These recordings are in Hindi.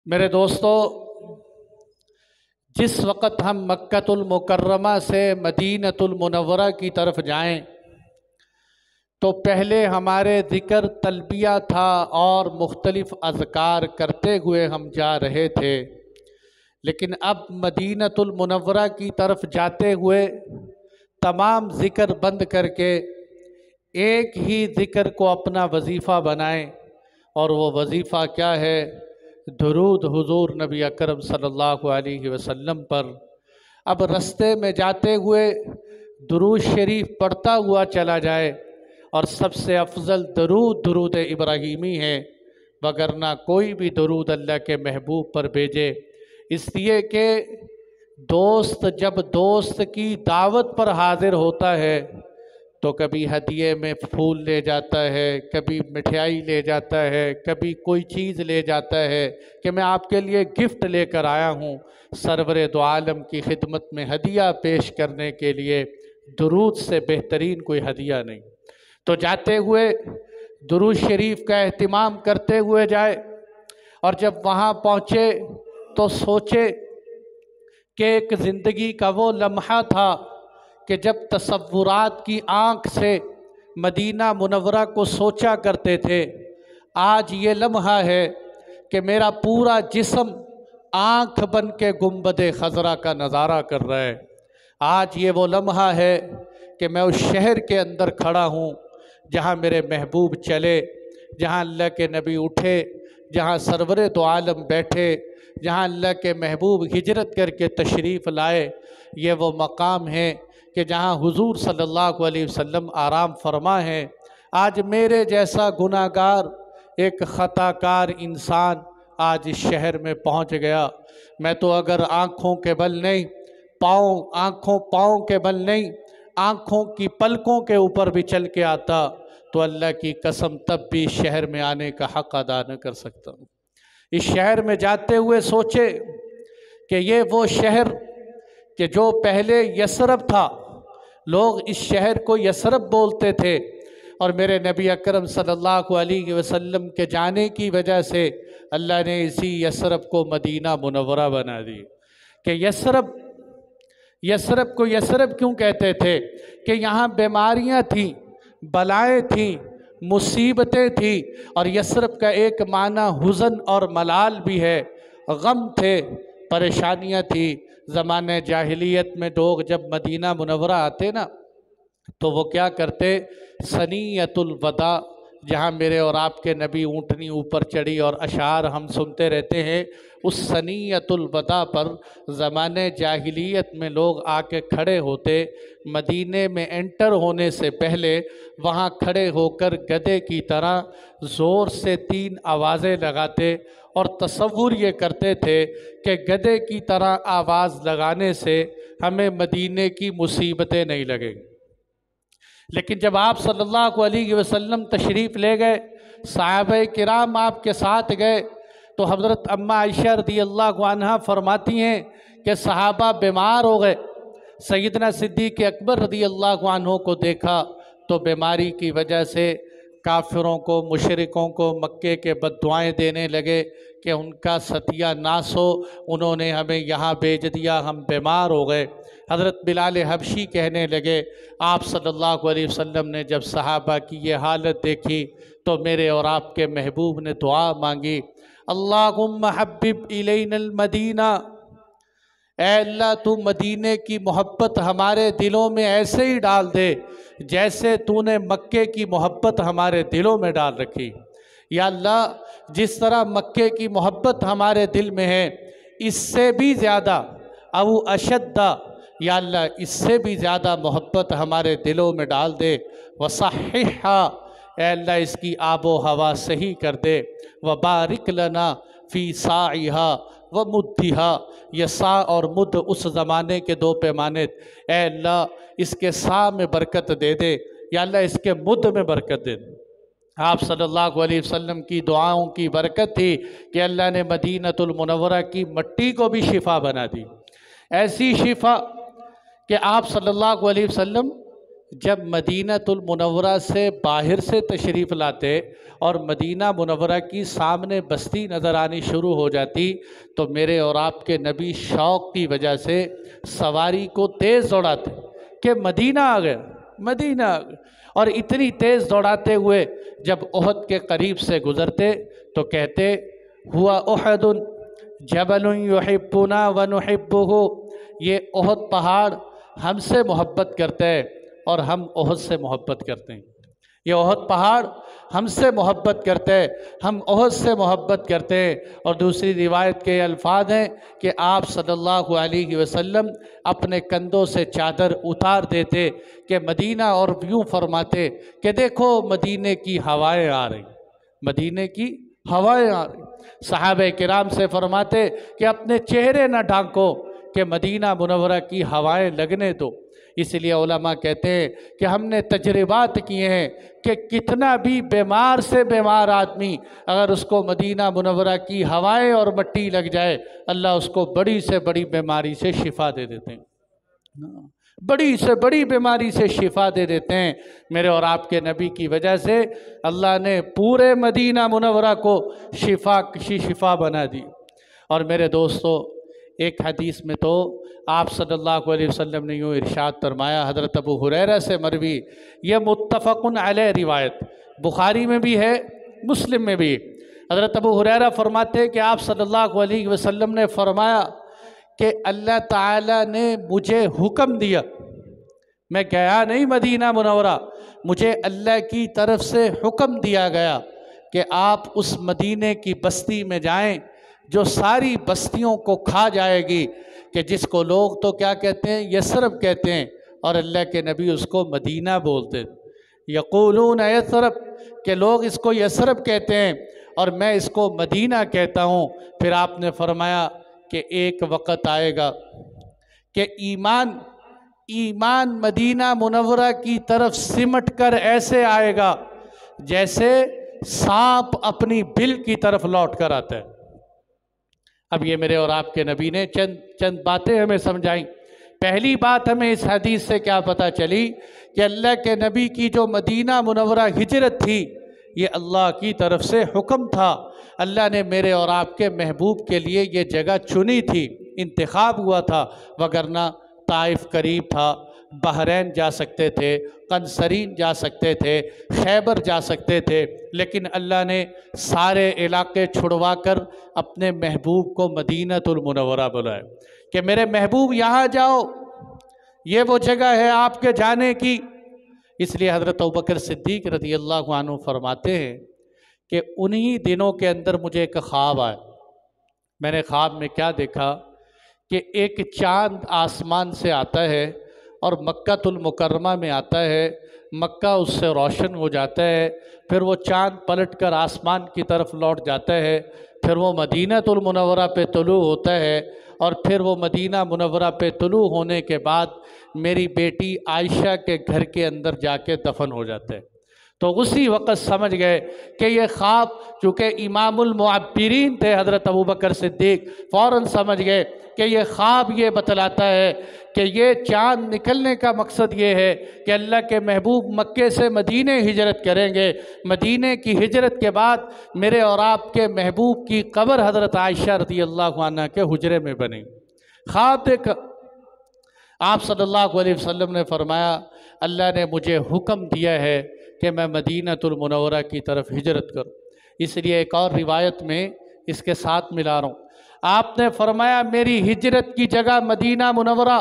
मेरे दोस्तों, जिस वक़्त हम मक्कतुल मुकर्रमा से मदीनतुल मुनव्वरा की तरफ जाएं तो पहले हमारे ज़िक्र तलबिया था और मुख्तलिफ़ अज़कार करते हुए हम जा रहे थे। लेकिन अब मदीनतुल मुनव्वरा की तरफ जाते हुए तमाम ज़िक्र बंद करके एक ही ज़िक्र को अपना वजीफ़ा बनाएं। और वो वजीफ़ा क्या है? दुरूद हुज़ूर नबी अकरम सल्लल्लाहु अलैहि वसल्लम पर। अब रास्ते में जाते हुए दुरूद शरीफ पढ़ता हुआ चला जाए, और सबसे अफजल दुरूद दुरूद इब्राहीमी है, वगरना कोई भी दुरूद अल्लाह के महबूब पर भेजे। इसलिए कि दोस्त जब दोस्त की दावत पर हाजिर होता है तो कभी हदिये में फूल ले जाता है, कभी मिठाई ले जाता है, कभी कोई चीज़ ले जाता है कि मैं आपके लिए गिफ्ट लेकर आया हूँ। सरवरे दो आलम की खिदमत में हदिया पेश करने के लिए दुरूद से बेहतरीन कोई हदिया नहीं। तो जाते हुए दुरूद शरीफ का एहतिमाम करते हुए जाए, और जब वहाँ पहुँचे तो सोचे कि एक ज़िंदगी का वो लम्हा था कि जब तसव्वुरात की आँख से मदीना मुनव्वरा को सोचा करते थे। आज ये लम्हा है कि मेरा पूरा जिस्म आँख बन के गुंबद खज़रा का नज़ारा कर रहा है। आज ये वो लम्हा है कि मैं उस शहर के अंदर खड़ा हूँ जहाँ मेरे महबूब चले, जहाँ अल्लाह के नबी उठे, जहाँ सरवरे दो आलम बैठे, जहाँ अल्लाह के महबूब हिजरत करके तशरीफ़ लाए। ये वो मकाम है कि जहाँ हुजूर सल्लल्लाहु अलैहि वसल्लम आराम फरमा है। आज मेरे जैसा गुनाहगार, एक ख़ताकार इंसान आज इस शहर में पहुँच गया। मैं तो अगर आँखों के बल नहीं, पाँव के बल नहीं, आँखों की पलकों के ऊपर भी चल के आता तो अल्लाह की कसम तब भी इस शहर में आने का हक़ अदा न कर सकता। इस शहर में जाते हुए सोचे कि ये वो शहर कि जो पहले यसरब था, लोग इस शहर को यसरब बोलते थे, और मेरे नबी अकरम सल्लल्लाहु अलैहि वसल्लम के जाने की वजह से अल्लाह ने इसी यसरब को मदीना मुनव्वरा बना दी। कि यसरब को यसरब क्यों कहते थे? कि यहाँ बीमारियाँ थीं, बलाएँ थीं, मुसीबतें थी, और यसरब का एक माना हुज़न और मलाल भी है। गम थे, परेशानियाँ थी। ज़माने जाहिलियत में लोग जब मदीना मुनव्वरा आते ना तो वो क्या करते? सनीयतुल वदा, जहाँ मेरे और आपके नबी ऊँटनी ऊपर चढ़ी और अशार हम सुनते रहते हैं, उस सनीयतुल वदा पर ज़माने जाहिलियत में लोग आके खड़े होते। मदीने में एंटर होने से पहले वहाँ खड़े होकर गधे की तरह ज़ोर से 3 आवाज़ें लगाते, और तसव्वुर ये करते थे कि गधे की तरह आवाज़ लगाने से हमें मदीने की मुसीबतें नहीं लगेंगी। लेकिन जब आप सल्लल्लाहु अलैहि वसल्लम तशरीफ़ ले गए, सहाबाए किराम आपके साथ गए, तो हज़रत अम्मा आयशा रज़ियल्लाहु अन्हा फरमाती हैं कि सहाबा बीमार हो गए। सैयदना सिद्दीक़ अकबर रज़ियल्लाहु अन्हु को देखा तो बीमारी की वजह से काफिरों को, मुशरिकों को मक्के के बद्दुआएं देने लगे कि उनका सत्यानाश हो, उन्होंने हमें यहाँ भेज दिया, हम बीमार हो गए। हज़रत बिलाल हबशी कहने लगे, आप सल्लल्लाहु अलैहि वसल्लम ने जब सहाबा की ये हालत देखी तो मेरे और आपके महबूब ने दुआ मांगी, अल्लाहुम्मा हब्बिब इलैनल मदीना, ऐ अल्लाह तू मदीने की मोहब्बत हमारे दिलों में ऐसे ही डाल दे जैसे तूने मक्के की मोहब्बत हमारे दिलों में डाल रखी। या अल्लाह, जिस तरह मक्के की मोहब्बत हमारे दिल में है, इससे भी ज़्यादा अव अशद्दा, या अल्लाह इससे भी ज़्यादा मोहब्बत हमारे दिलों में डाल दे। वसहिहा, ऐ अल्लाह इसकी आबो हवा सही कर दे। व बारिक लना फ़ी साइहा व मुद्दिहा, यह सा और मुद्द उस ज़माने के 2 पैमाने। ऐ अल्लाह इसके सा में बरकत दे दे, या अल्लाह इसके मुद्द में बरकत दे दे। आप सल्लल्लाहु अलैहि वसल्लम की दुआओं की बरकत थी कि अल्लाह ने मदीनतुल मुनव्वरा की मट्टी को भी शिफा बना दी। ऐसी शिफा कि आप सल्लल्लाहु अलैहि वसल्लम जब मदीनतुल मुनव्वरा से बाहर से तशरीफ़ लाते और मदीना मुनव्वरा की सामने बस्ती नज़र आनी शुरू हो जाती तो मेरे और आपके नबी शौक़ की वजह से सवारी को तेज़ दौड़ाते कि मदीना आ गए, मदीना आ गए। और इतनी तेज़ दौड़ाते हुए जब ओहद के करीब से गुज़रते तो कहते हुआ उहदुन जबलुन युहिब्बुना व नुहिब्बुहु, ये ओहद पहाड़ हमसे मोहब्बत करते हैं और हम ओहद से मोहब्बत करते हैं। ये ओहद पहाड़ हमसे मोहब्बत करते हैं, हम ओहद से मोहब्बत करते हैं। और दूसरी रिवायत के अल्फाज हैं कि आप सल्लल्लाहु अलैहि वसल्लम अपने कंधों से चादर उतार देते कि मदीना, और यूँ फरमाते कि देखो मदीने की हवाएं आ रही, मदीने की हवाएं आ रही। सहाबे किराम से फरमाते कि अपने चेहरे न ढांको कि मदीना मुनव्वरा की हवाएं लगने दो। इसलिए उलमा कहते हैं कि हमने तजर्बात किए हैं कि कितना भी बीमार से बीमार आदमी अगर उसको मदीना मुनव्वरा की हवाएं और मट्टी लग जाए, अल्लाह उसको बड़ी से बड़ी बीमारी से शिफा दे देते हैं, बड़ी से बड़ी बीमारी से शिफा दे देते हैं। मेरे और आपके नबी की वजह से अल्लाह ने पूरे मदीना मुनव्वरा को शिफा बना दी। और मेरे दोस्तों, एक हदीस में तो आप सल्लल्लाहु अलैहि वसल्लम ने यूँ इरशाद फरमाया, हज़रत अबू हुरैरा से मरवी, यह मुत्तफ़क़ुन अलैह रिवायत, बुखारी में भी है मुस्लिम में भी। हज़रत अबू हुरैरा फरमाते हैं कि आप सल्लल्लाहु अलैहि वसल्लम ने फरमाया कि अल्लाह ताला ने मुझे हुक्म दिया, मैं गया नहीं मदीना मुनव्वरा, मुझे अल्लाह की तरफ से हुक्म दिया गया कि आप उस मदीने की बस्ती में जाएं जो सारी बस्तियों को खा जाएगी, कि जिसको लोग तो क्या कहते हैं, यसरब कहते हैं, और अल्लाह के नबी उसको मदीना बोलते। यक़ूलून यसरब, के लोग इसको यसरब कहते हैं और मैं इसको मदीना कहता हूँ। फिर आपने फरमाया कि एक वक़्त आएगा कि ईमान मदीना मुनव्वरा की तरफ सिमट कर ऐसे आएगा जैसे सांप अपनी बिल की तरफ लौट कर आता है। अब ये मेरे और आपके नबी ने चंद बातें हमें समझाई। पहली बात हमें इस हदीस से क्या पता चली कि अल्लाह के नबी की जो मदीना मुनव्वरा हिजरत थी, ये अल्लाह की तरफ से हुक्म था। अल्लाह ने मेरे और आपके महबूब के लिए ये जगह चुनी थी, इंतखाब हुआ था, वगरना ताइफ करीब था, बहरैन जा सकते थे, कंसरीन जा सकते थे, खैबर जा सकते थे, लेकिन अल्लाह ने सारे इलाके छुड़वा कर अपने महबूब को मदीनतुल मुनव्वरा बुलाया कि मेरे महबूब यहाँ जाओ, ये वो जगह है आपके जाने की। इसलिए हज़रत अबू बकर सिद्दीक़ रज़ियल्लाहु अन्हु फरमाते हैं कि उन्हीं दिनों के अंदर मुझे एक ख्वाब आया। मैंने ख्वाब में क्या देखा कि एक चाँद आसमान से आता है और मक्कातुल मुकर्रमा में आता है, मक्का उससे रोशन हो जाता है, फिर वो चाँद पलट कर आसमान की तरफ लौट जाता है, फिर वो मदीनतुल मुनव्वरा पे तुलू होता है, और फिर वो मदीना मुनव्वरा पे तुलू होने के बाद मेरी बेटी आयशा के घर के अंदर जाके दफन हो जाता है। तो उसी वक़्त समझ गए कि ये ख्वाब, चूँकि इमामुल मुअब्बिरीन थे हज़रत अबू बकर सिद्दीक़, फ़ौरन समझ गए कि ये ख्वाब ये बतलाता है कि ये चाँद निकलने का मकसद ये है कि अल्लाह के महबूब मक्के से मदीने हिजरत करेंगे। मदीने की हिजरत के बाद मेरे और आपके महबूब की कब्र हज़रत आयशा रज़ियल्लाहु अन्हा के हुजरे में बनी। ख्वाब देख आप सल्लल्लाहु अलैहि वसल्लम ने फरमाया, अल्लाह ने मुझे हुक्म दिया है कि मैं मदीनतुल मुनव्वरा की तरफ हिजरत करूँ। इसलिए एक और रिवायत में इसके साथ मिला रहा हूँ, आपने फरमाया मेरी हिजरत की जगह मदीना मुनव्वरा,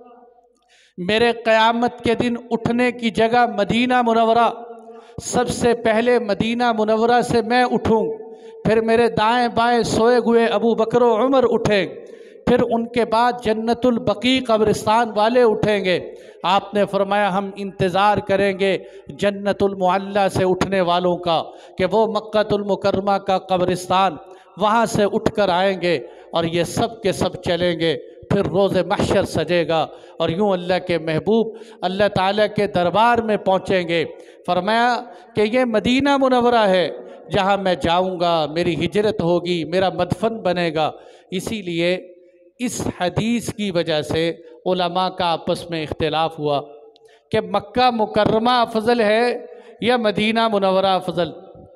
मेरे क़यामत के दिन उठने की जगह मदीना मुनव्वरा। सबसे पहले मदीना मुनव्वरा से मैं उठूँ, फिर मेरे दाएं बाएं सोए हुए अबू बकर व उमर उठें, फिर उनके बाद जन्नतुल बकी कब्रिस्तान वाले उठेंगे। आपने फरमाया हम इंतज़ार करेंगे जन्नतुल मुअल्ला से उठने वालों का कि वो मक्कातुल मुकर्रमा का कब्रिस्तान वहाँ से उठ कर आएंगे और ये सब के सब चलेंगे। फिर रोज़े महशर सजेगा और यूँ अल्लाह के महबूब अल्लाह ताला के दरबार में पहुँचेंगे। फरमाया कि ये मदीना मुनव्वरा है जहाँ मैं जाऊँगा, मेरी हिजरत होगी, मेरा मदफन बनेगा। इसीलिए इस हदीस की वजह से उलमा का आपस में इख्तिलाफ़ हुआ कि मक्का मुकर्रमा अफजल है या मदीना मुनव्वरा अफजल।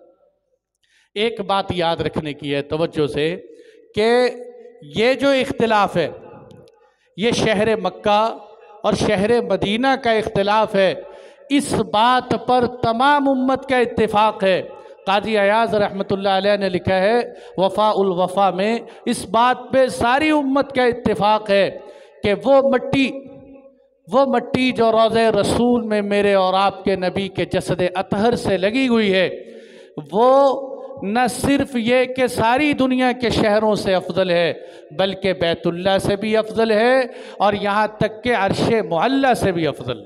एक बात याद रखने की है तवज्जो से कि ये जो इख्तिलाफ है ये शहर मक्का और शहर मदीना का इख्तिलाफ है, इस बात पर तमाम उम्मत का इत्तिफाक है। काजी अयाज रहमतुल्लाह अलैह ने लिखा है वफ़ा उल वफ़ा में, इस बात पे सारी उम्मत का इत्तिफाक है कि वो मट्टी जो रोज़े रसूल में मेरे और आपके नबी के जसद अतहर से लगी हुई है, वो न सिर्फ ये कि सारी दुनिया के शहरों से अफजल है, बल्कि बैतुल्ला से भी अफजल है और यहाँ तक के अर्शे मुअल्ला से भी अफजल।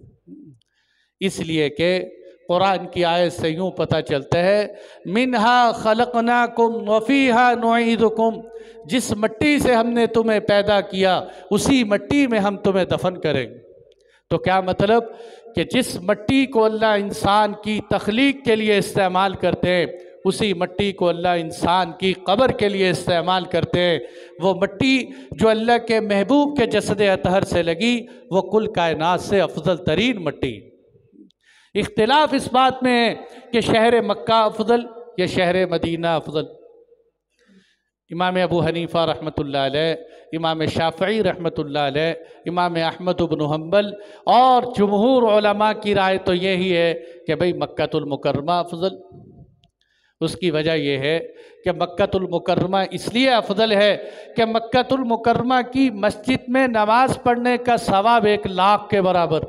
इसलिए कि कुरान की आयत से यूँ पता चलता है मिनहा खलकनाकुम वफ़ीहा नुईदुकुम, जिस मिट्टी से हमने तुम्हें पैदा किया उसी मिट्टी में हम तुम्हें दफन करेंगे। तो क्या मतलब कि जिस मिट्टी को अल्लाह इंसान की तख्लीक के लिए इस्तेमाल करते हैं, उसी मिट्टी को अल्लाह इंसान की कब्र के लिए इस्तेमाल करते हैं। वो मिट्टी जो अल्लाह के महबूब के जसद अतहर से लगी, वो कुल कायनात से अफजल तरीन मिट्टी। इख्तिलाफ इस बात में है कि शहर मक्का अफजल या शहर मदीना अफजल। इमाम अबू हनीफ़ा रहमतुल्लाह अलैह, इमाम शाफ़ई रहमतुल्लाह अलैह, इमाम अहमद इब्न हम्बल और जमहूर उलमा की राय तो यही है कि भाई मक्कातुल मुकर्रमा अफजल। उसकी वजह यह है कि मक्कातुल मुकर्रमा इसलिए अफजल है कि मक्कातुल मुकर्रमा की मस्जिद में नमाज़ पढ़ने का सवाब 1 लाख के बराबर,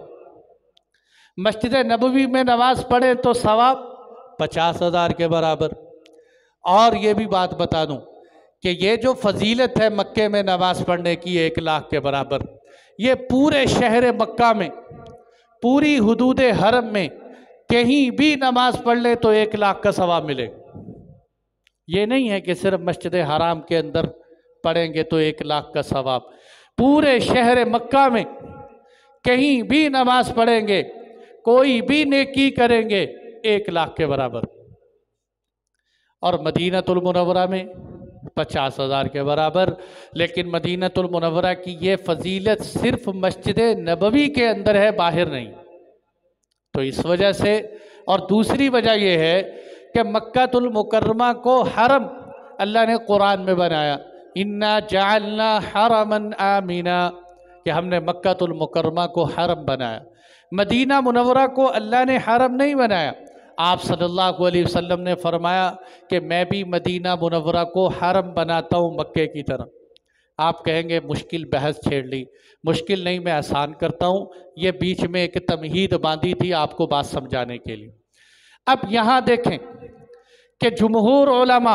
मस्जिद नबवी में नमाज़ पढ़े तो सवाब 50,000 के बराबर। और ये भी बात बता दूं कि ये जो फजीलत है मक्के में नमाज़ पढ़ने की 1 लाख के बराबर, ये पूरे शहर मक्का में, पूरी हुदूद हरम में कहीं भी नमाज पढ़ ले तो 1 लाख का सवाब मिले। ये नहीं है कि सिर्फ मस्जिद हराम के अंदर पढ़ेंगे तो 1 लाख का सवाब, पूरे शहर मक्का में कहीं भी नमाज पढ़ेंगे, कोई भी नेकी करेंगे 1 लाख के बराबर। और मदीनतुल मुनव्वरा में 50,000 के बराबर। लेकिन मदीनतुल मुनव्वरा की ये फजीलत सिर्फ मस्जिद नबवी के अंदर है, बाहर नहीं। तो इस वजह से, और दूसरी वजह यह है कि मक्कातुल मुकर्रमा को हरम अल्लाह ने कुरान में बनाया, इन्ना जअलना हरमन आमिना, कि हमने मक्कातुल मुकर्रमा को हरम बनाया। मदीना मुनव्वरा को अल्लाह ने हरम नहीं बनाया। आप सल्लल्लाहु अलैहि वसल्लम ने फरमाया कि मैं भी मदीना मुनव्वरा को हरम बनाता हूँ मक्के की तरह। आप कहेंगे मुश्किल बहस छेड़ ली। मुश्किल नहीं, मैं आसान करता हूँ। ये बीच में एक तमहीद बांधी थी आपको बात समझाने के लिए। अब यहाँ देखें कि जुमहूर उलमा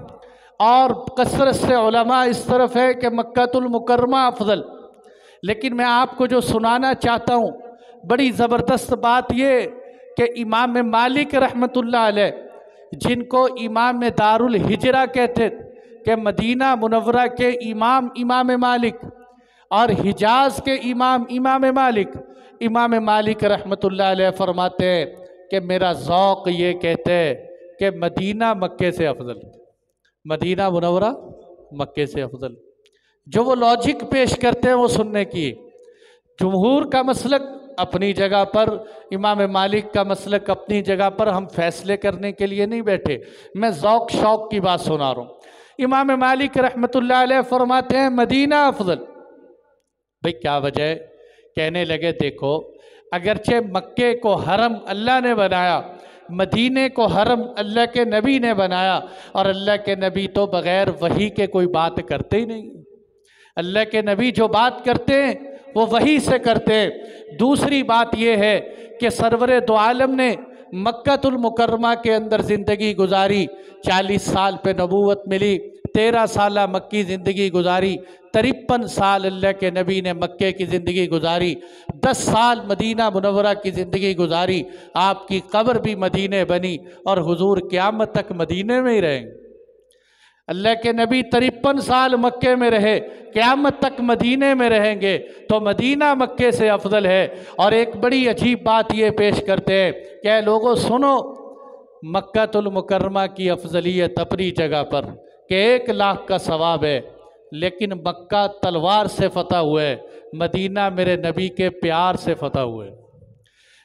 और कसरत से उलमा इस तरफ है कि मक्कातुल मुकर्रमा अफजल। लेकिन मैं आपको जो सुनाना चाहता हूँ, बड़ी ज़बरदस्त बात ये कि इमाम मालिक रहमतुल्लाह अलैह, जिनको इमाम दारुल हिजरा कहते, कि मदीना मुनव्वरा के इमाम मालिक और हिजाज के इमाम मालिक, इमाम मालिक रहमतुल्लाह अलैह फरमाते हैं कि मेरा ज़ौक़ ये कहते हैं कि मदीना मक्के से अफजल, मदीना मुनव्वरा मक्के से अफजल। जो वो लॉजिक पेश करते हैं वो सुनने की। जुमहूर का मसलक अपनी जगह पर, इमाम मालिक का मसलक अपनी जगह पर, हम फैसले करने के लिए नहीं बैठे, मैं ज़ौक़ शौक़ की बात सुना रहा हूँ। इमाम मालिक रहमतुल्लाह अलैह फरमाते हैं मदीना अफजल। भाई क्या वजह है? कहने लगे देखो, अगरचे मक्के को हरम अल्लाह ने बनाया, मदीने को हरम अल्लाह के नबी ने बनाया, और अल्लाह के नबी तो बग़ैर वही के कोई बात करते ही नहीं। अल्लाह के नबी जो बात करते हैं वो वही से करते हैं। दूसरी बात यह है कि सरवरे दो आलम ने मक्कातुल मुकर्रमा के अंदर ज़िंदगी गुजारी, 40 साल पे नबूवत मिली, 13 साल मक्की ज़िंदगी गुजारी, 53 साल अल्लाह के नबी ने मक्के की ज़िंदगी गुजारी, 10 साल मदीना मुनव्वरा की ज़िंदगी गुजारी। आपकी कब्र भी मदीने बनी और हुजूर क़यामत तक मदीने में ही रहेंगे। अल्लाह के नबी 53 साल मक्के में रहे, क़यामत तक मदीने में रहेंगे, तो मदीना मक्के से अफजल है। और एक बड़ी अजीब बात ये पेश करते हैं कि लोगों सुनो, मक्कातुल मुकर्रमा की अफजलियत अपनी जगह पर कि 1 लाख का सवाब है, लेकिन मक्का तलवार से फतह हुआ है, मदीना मेरे नबी के प्यार से फतह हुआ है।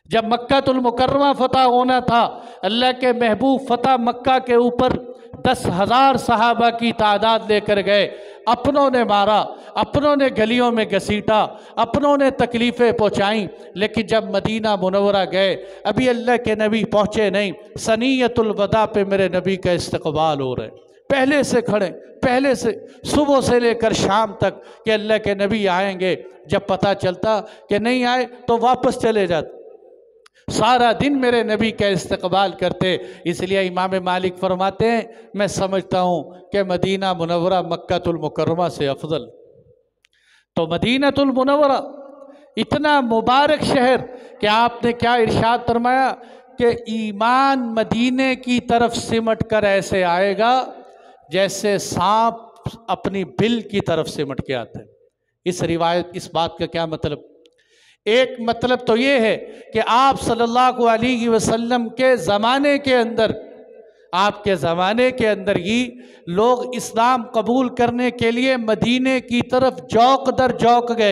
जब मक्कातुल मुकर्रमा फतह होना था, अल्लाह के महबूब फतह मक्का के ऊपर 10,000 सहाबा की तादाद लेकर गए। अपनों ने मारा, अपनों ने गलियों में घसीटा, अपनों ने तकलीफ़ें पहुँचाईं, लेकिन जब मदीना मुनव्वरा गए, अभी अल्लाह के नबी पहुँचे नहीं, सनीयतुल वदा पे मेरे नबी का इस्तकबाल हो रहा है। पहले से खड़े, पहले से सुबह से लेकर शाम तक कि अल्लाह के नबी आएंगे। जब पता चलता कि नहीं आए तो वापस चले जाते। सारा दिन मेरे नबी का इस्तकबाल करते। इसलिए इमाम मालिक फरमाते हैं, मैं समझता हूँ कि मदीना मुनव्वरा मक्कातुल मुकर्रमा से अफजल। तो मदीनातुल मुनव्वरा इतना मुबारक शहर कि आपने क्या इरशाद फरमाया कि ईमान मदीने की तरफ सिमट कर ऐसे आएगा जैसे सांप अपनी बिल की तरफ सिमट के आता है। इस रिवायत, इस बात का क्या मतलब? एक मतलब तो ये है कि आप सल्लल्लाहु अलैहि वसल्लम के ज़माने के अंदर, आपके ज़माने के ही लोग इस्लाम कबूल करने के लिए मदीने की तरफ जौक दर जौक गए।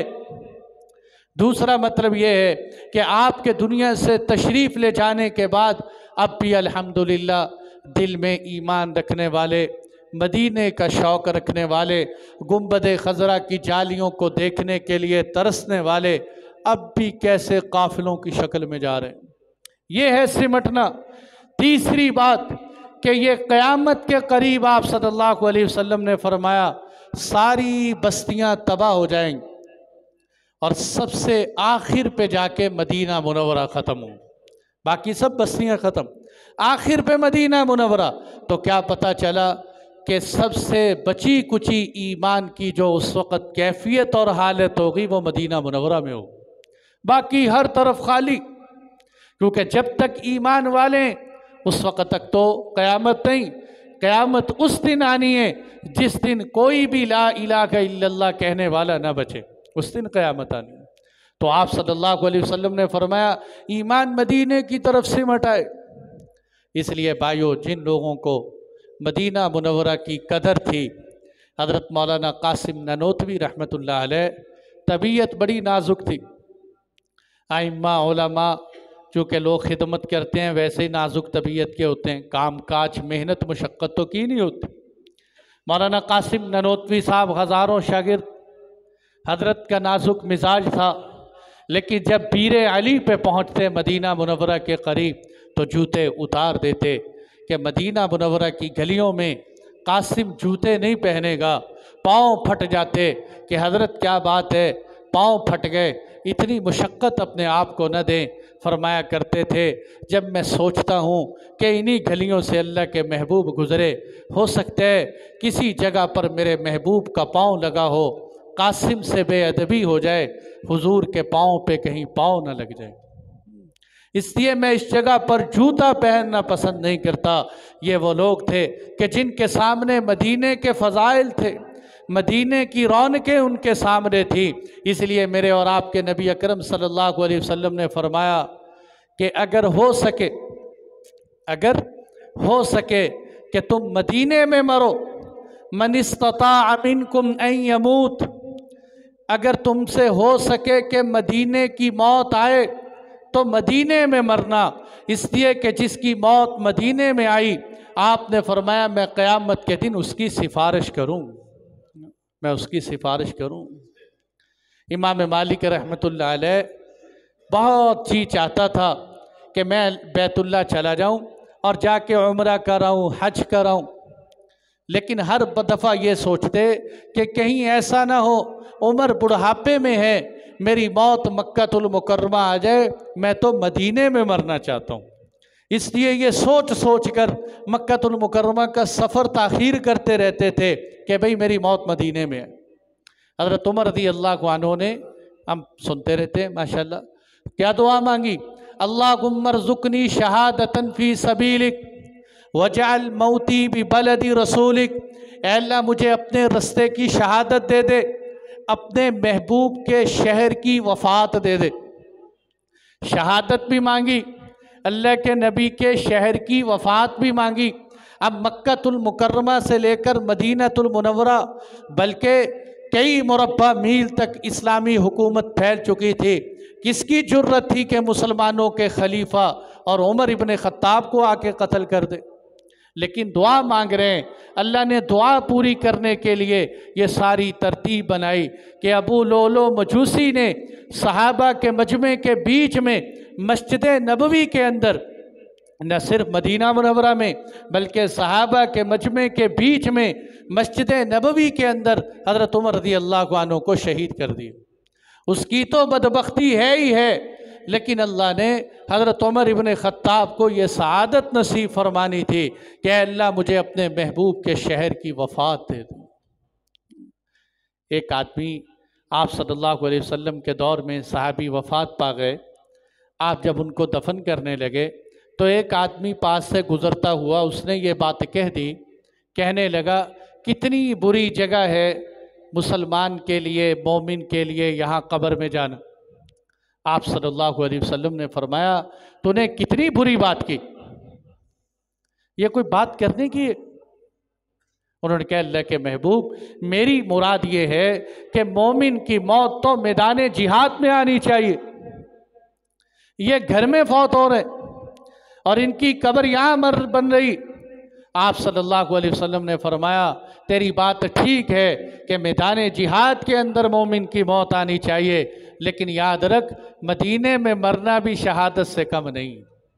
दूसरा मतलब ये है कि आपके दुनिया से तशरीफ़ ले जाने के बाद अब भी अल्हम्दुलिल्लाह दिल में ईमान रखने वाले, मदीने का शौक़ रखने वाले, गुंबद खज़रा की जालियों को देखने के लिए तरसने वाले अब भी कैसे काफ़िलों की शक्ल में जा रहे हैं। ये है सिमटना। तीसरी बात कि ये क़यामत के करीब आप सल्लल्लाहु अलैहि वसल्लम ने फरमाया सारी बस्तियां तबाह हो जाएंगी और सबसे आखिर पे जाके मदीना मुनव्वरा ख़त्म हो, बाकी सब बस्तियां ख़त्म, आखिर पे मदीना मुनव्वरा। तो क्या पता चला कि सबसे बची कुची ईमान की जो उस वक़्त कैफियत और हालत होगी वो मदीना मुनव्वरा में हो, बाकी हर तरफ खाली। क्योंकि जब तक ईमान वाले उस वक़्त तक तो क़यामत नहीं, क़यामत उस दिन आनी है जिस दिन कोई भी ला इलाहा इल्लल्लाह कहने वाला ना बचे, उस दिन क़यामत आनी है। तो आप सल्लल्लाहु अलैहि वसल्लम ने फरमाया ईमान मदीने की तरफ से मटाए। इसलिए भाइयों, जिन लोगों को मदीना मुनव्वरा की कदर थी, हज़रत मौलाना कासिम ननोतवी रहमतुल्लाह अलैह, तबीयत बड़ी नाजुक थी। आइम्मा उलमा चूँकि लोग खिदमत करते हैं वैसे ही नाजुक तबीयत के होते हैं, काम काज मेहनत मुशक्क़त तो की नहीं होती। मौलाना कासिम ननोतवी साहब हज़ारों शागिर्द, हज़रत का नाजुक मिजाज था, लेकिन जब पीर अली पे पहुँचते मदीना मुनव्वरा के करीब तो जूते उतार देते कि मदीना मुनव्वरा की गलियों में कासिम जूते नहीं पहनेगा। पाँव फट जाते कि हज़रत क्या बात है, पाँव फट गए, इतनी मुशक्क़त अपने आप को न दें। फरमाया करते थे जब मैं सोचता हूँ कि इन्हीं गलियों से अल्लाह के महबूब गुज़रे, हो सकता है किसी जगह पर मेरे महबूब का पाँव लगा हो, कासिम से बेअदबी हो जाए, हुजूर के पाँव पे कहीं पाँव न लग जाए, इसलिए मैं इस जगह पर जूता पहनना पसंद नहीं करता। ये वो लोग थे कि जिनके सामने मदीने के फ़ज़ाइल थे, मदीने की रौनकें उनके सामने थी। इसलिए मेरे और आपके नबी अकरम सल्लल्लाहु अलैहि वसल्लम ने फरमाया कि अगर हो सके कि तुम मदीने में मरो, मन इस्तताअ मिनकुम अन यमूत, अगर तुमसे हो सके कि मदीने की मौत आए तो मदीने में मरना, इसलिए कि जिसकी मौत मदीने में आई, आपने फरमाया मैं क़यामत के दिन उसकी सिफारिश करूं, मैं उसकी सिफारिश करूं। इमाम मालिक रहमतुल्लाह अलैह बहुत जी चाहता था कि मैं बैतुल्लाह चला जाऊं और जाके उम्रा कराऊं, हज कराऊं, लेकिन हर दफ़ा ये सोचते कि कहीं ऐसा ना हो उम्र बुढ़ापे में है, मेरी मौत मक्कातुल मुकर्रमा आ जाए, मैं तो मदीने में मरना चाहता हूँ। इसलिए ये सोच सोच कर मक्कातुल मुकर्रमा का सफ़र ताख़ीर करते रहते थे कि भाई मेरी मौत मदीने में है। हज़रत उमर रज़ियल्लाहु अन्हु ने, हम सुनते रहते हैं माशाल्लाह, क्या दुआ मांगी, अल्लाहुम्मा रज़ुक़नी शहादतन फ़ी सबीलिक वजअल मौती बिबलदी रसूलिक, ऐ अल्लाह मुझे अपने रस्ते की शहादत दे दे, अपने महबूब के शहर की वफ़ात दे दे। शहादत भी मांगी, अल्लाह के नबी के शहर की वफ़ात भी मांगी। अब मक्कातुल मुकर्रमा से लेकर मदीनातुल मुनव्वरा बल्कि कई मुरब्बा मील तक इस्लामी हुकूमत फैल चुकी थी, किसकी जुर्रत थी कि मुसलमानों के खलीफा और उमर इब्ने खत्ताब को आके कत्ल कर दे। लेकिन दुआ मांग रहे हैं। अल्लाह ने दुआ पूरी करने के लिए ये सारी तरतीब बनाई कि अबू लोलो मजूसी ने सहाबा के मजमे के बीच में मस्जिद नबवी के अंदर, न सिर्फ मदीना मुनव्वरा में बल्कि सहाबा के मजमे के बीच में मस्जिद नबवी के अंदर हज़रत उमर रज़ी अल्लाह अन्हु को शहीद कर दिया। उसकी तो बदबख्ती है ही है, लेकिन अल्लाह ने हज़रत उमर इब्ने ख़त्ताब को ये सआदत नसीब फरमानी थी कि अल्लाह मुझे अपने महबूब के शहर की वफ़ात दे दे। एक आदमी आप सल्लल्लाहु अलैहि वसल्लम के दौर में सहाबी वफ़ात पा गए। आप जब उनको दफन करने लगे तो एक आदमी पास से गुज़रता हुआ उसने ये बात कह दी, कहने लगा कितनी बुरी जगह है मुसलमान के लिए, मोमिन के लिए यहाँ कब्र में जाना। आप सल्लल्लाहु अलैहि वसल्लम ने फरमाया तूने कितनी बुरी बात की, ये कोई बात करने की है? उन्होंने कहा अल्लाह के महबूब मेरी मुराद ये है कि मोमिन की मौत तो मैदान जिहाद में आनी चाहिए, ये घर में फौत हो रहे और इनकी कब्र यहाँ बन रही। आप सल्लल्लाहु अलैहि वसल्लम ने फरमाया तेरी बात ठीक है कि मैदान जिहाद के अंदर मोमिन की मौत आनी चाहिए, लेकिन याद रख मदीने में मरना भी शहादत से कम नहीं,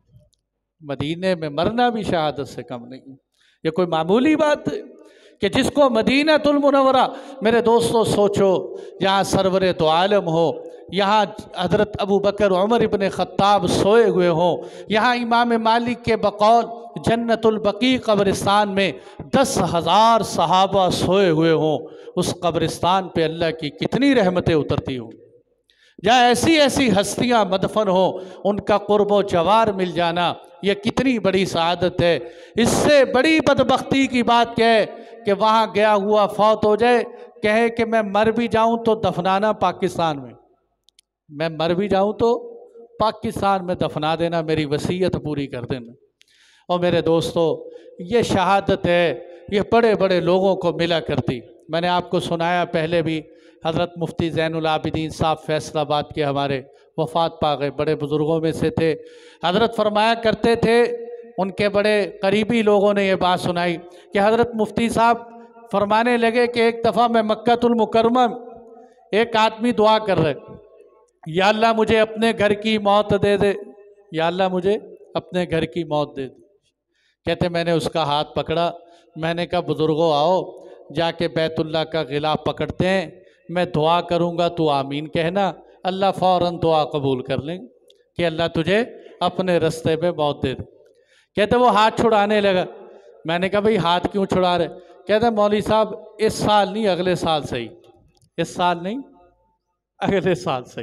मदीने में मरना भी शहादत से कम नहीं। ये कोई मामूली बात है कि जिसको मदीनतुल मुनव्वरा, मेरे दोस्तों सोचो यहाँ सरवरे तो आलम हो, यहाँ हज़रत अबू बकर उमर इब्ने ख़त्ताब सोए हुए हों, यहाँ इमाम मालिक के बकौल जन्नतुल बकी कब्रिस्तान में 10,000 सहाबा सोए हुए हों, उस कब्रिस्तान पे अल्लाह की कितनी रहमतें उतरती हों। जहाँ ऐसी ऐसी हस्तियाँ मदफन हो, उनका कुर्बो जवार मिल जाना यह कितनी बड़ी सआदत है। इससे बड़ी बदबख्ती की बात क्या है कि वहाँ गया हुआ फौत हो जाए, कहे कि मैं मर भी जाऊँ तो दफनाना पाकिस्तान में, मैं मर भी जाऊँ तो पाकिस्तान में दफना देना, मेरी वसीयत पूरी कर देना। और मेरे दोस्तों ये शहादत है, ये बड़े बड़े लोगों को मिला करती। मैंने आपको सुनाया पहले भी, हज़रत मुफ्ती ज़ैनुल आबिदीन साहब फैसलाबाद के हमारे वफ़ात पा गए, बड़े बुज़ुर्गों में से थे। हज़रत फरमाया करते थे, उनके बड़े करीबी लोगों ने ये बात सुनाई कि हज़रत मुफ्ती साहब फरमाने लगे कि एक दफ़ा मैं मक्कातुल मुकर्रमा एक आदमी दुआ कर रहे, या अल्लाह मुझे अपने घर की मौत दे दे, या अल्लाह मुझे अपने घर की मौत दे दे। कहते मैंने उसका हाथ पकड़ा, मैंने कहा बुज़ुर्गों आओ जाके बैतुल्लाह का गिलाफ पकड़ते हैं, मैं दुआ करूँगा तो आमीन कहना, अल्लाह फ़ौरन दुआ कबूल कर लें कि अल्लाह तुझे अपने रास्ते पे मौत दे दे। कहते वो हाथ छुड़ाने लगा। मैंने कहा भाई हाथ क्यों छुड़ा रहे? कहते मौलवी साहब इस साल नहीं अगले साल सही, इस साल नहीं अगले साल सही।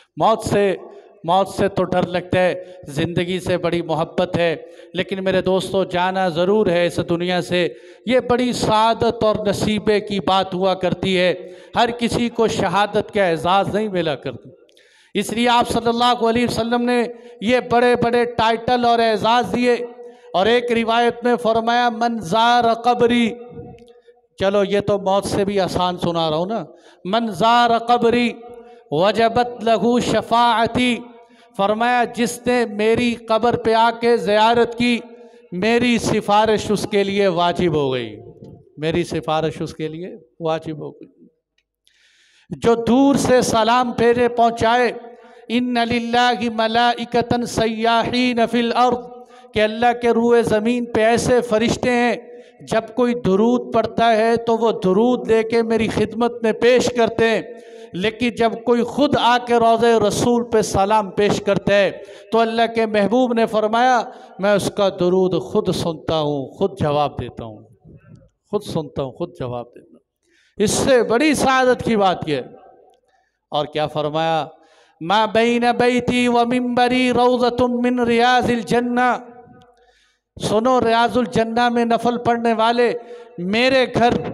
मौत से तो डर लगता है, ज़िंदगी से बड़ी मोहब्बत है, लेकिन मेरे दोस्तों जाना ज़रूर है इस दुनिया से। ये बड़ी सआदत और नसीबे की बात हुआ करती है, हर किसी को शहादत का एजाज़ नहीं मिला करता। इसलिए आप सल्लल्लाहु अलैहि वसल्लम ने ये बड़े बड़े टाइटल और एजाज़ दिए। और एक रिवायत में फरमाया मन ज़ार कब्री, चलो ये तो मौत से भी आसान सुना रहा हूँ ना, मन ज़ार कब्री वजबत लहू शफाअती, फरमाया जिसने मेरी कब्र पे आके ज़ियारत की मेरी सिफारिश उसके लिए वाजिब हो गई, मेरी सिफारिश उसके लिए वाजिब हो गई। जो दूर से सलाम फेरे पहुँचाए, इन्ना लिल्लाहि मलाइकतन सय्याहीन फिल अर्द, कि अल्लाह के रूए ज़मीन पे ऐसे फ़रिश्ते हैं जब कोई दुरूद पढ़ता है तो वो दुरूद लेके मेरी खिदमत में पेश करते हैं, लेकिन जब कोई ख़ुद आके रोज़े रसूल पे सलाम पेश करता है तो अल्लाह के महबूब ने फरमाया मैं उसका दुरूद ख़ुद सुनता हूँ, ख़ुद जवाब देता हूँ, ख़ुद सुनता हूँ, ख़ुद जवाब देता हूँ। इससे बड़ी सआदत की बात यह। और क्या फरमाया, मा बैन बैती व मिंबरी रौज़तुम मिन रियाज़िल जन्ना, सुनो रियाज़ुल जन्ना में नफल पढ़ने वाले, मेरे